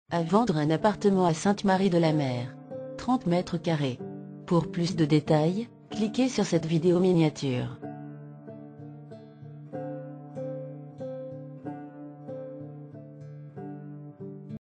À vendre un appartement à Sainte-Marie-de-la-Mer. 30 mètres carrés. Pour plus de détails, cliquez sur cette vidéo miniature.